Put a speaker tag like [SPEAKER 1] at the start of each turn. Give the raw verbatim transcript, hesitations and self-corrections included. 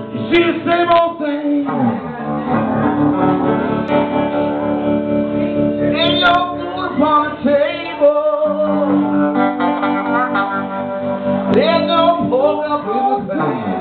[SPEAKER 1] You see the same old thing in your food upon the table. There's no pork up in the pan.